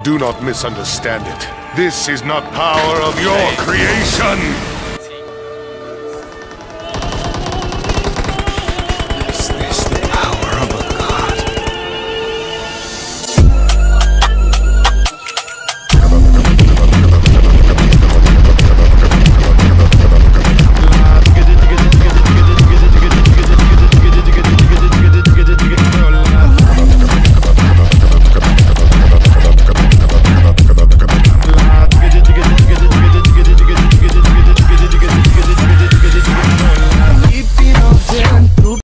Do not misunderstand it. This is not power of your creation!